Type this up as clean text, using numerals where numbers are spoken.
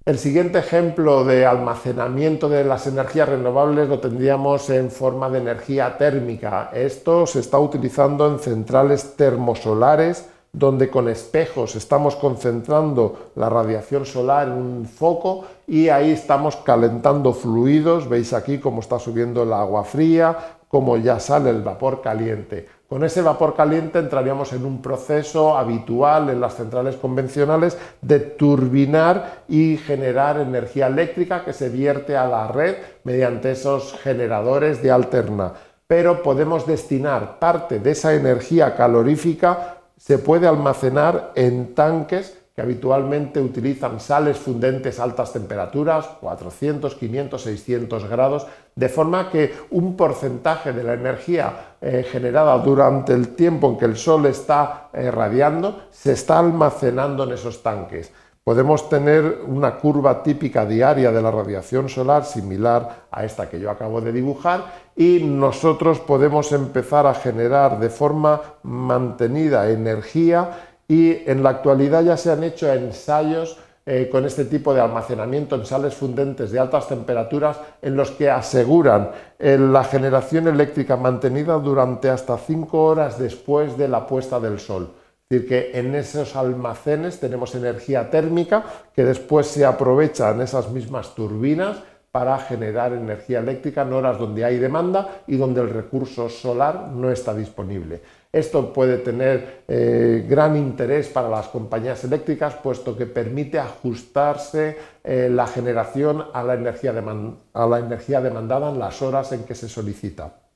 El siguiente ejemplo de almacenamiento de las energías renovables lo tendríamos en forma de energía térmica. Esto se está utilizando en centrales termosolares, donde con espejos estamos concentrando la radiación solar en un foco y ahí estamos calentando fluidos. Veis aquí cómo está subiendo el agua fría, cómo ya sale el vapor caliente. Con ese vapor caliente entraríamos en un proceso habitual en las centrales convencionales de turbinar y generar energía eléctrica que se vierte a la red mediante esos generadores de alterna. Pero podemos destinar parte de esa energía calorífica, se puede almacenar en tanques que habitualmente utilizan sales fundentes a altas temperaturas, 400, 500, 600 grados, de forma que un porcentaje de la energía generada durante el tiempo en que el sol está radiando se está almacenando en esos tanques. Podemos tener una curva típica diaria de la radiación solar similar a esta que yo acabo de dibujar y nosotros podemos empezar a generar de forma mantenida energía. Y en la actualidad ya se han hecho ensayos con este tipo de almacenamiento en sales fundentes de altas temperaturas en los que aseguran la generación eléctrica mantenida durante hasta 5 horas después de la puesta del sol. Es decir, que en esos almacenes tenemos energía térmica que después se aprovecha en esas mismas turbinas para generar energía eléctrica en horas donde hay demanda y donde el recurso solar no está disponible. Esto puede tener gran interés para las compañías eléctricas, puesto que permite ajustarse la generación a la energía demandada en las horas en que se solicita.